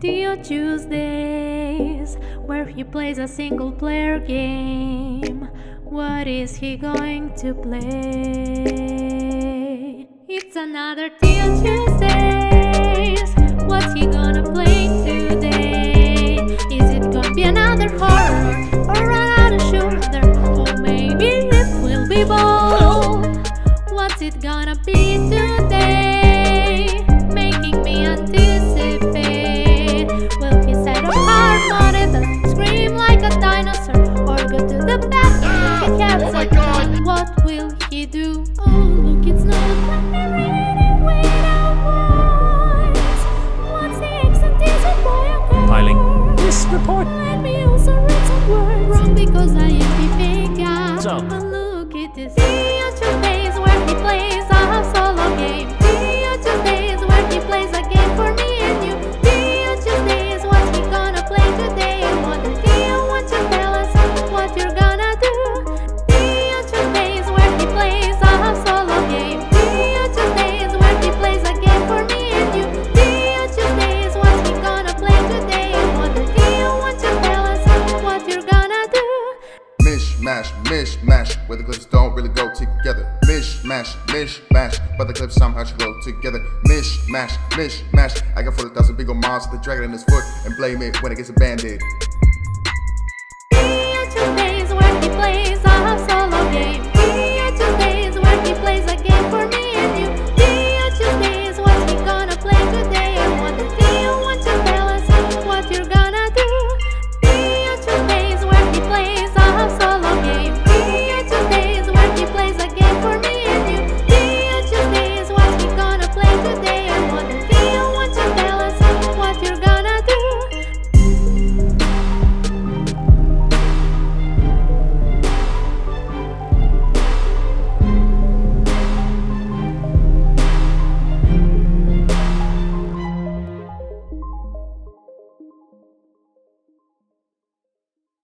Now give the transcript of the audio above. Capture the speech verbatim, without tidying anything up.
Theo Tuesdays, where he plays a single player game. What is he going to play? It's another Theo Tuesdays. What's he gonna play today? Is it gonna be another horror or another shooter? Or maybe it will be both. What's it gonna be today? Making me anticipate. Will he set a hard monitor, scream like a dinosaur, or go to the bathroom and catch Oh my a God. gun? What will he do? Oh look, it's not a let me read it without voice. What's the extent? Is it boy or girl? Piling this report. Let me also read some words wrong because I am the big guy. So. But look at this. Theo Tuesdays where he plays a solo game. Theo Tuesdays where he plays a game for me and you. Theo Tuesdays, what's he gonna play today? I wonder, Theo, won't you tell us what you're gonna do? Theo Tuesdays where he plays a solo game. Theo Tuesdays where he plays a game for me and you. Theo Tuesdays, what's he gonna play today? I wonder, Theo, won't you tell us what you're gonna do? Mishmash, mishmash, where the clips don't really go together. Mishmash, mishmash, but the clips somehow should go together. Mishmash, mishmash, I got forty thousand big old mobs with the dragon in his foot and blame it when it gets abandoned.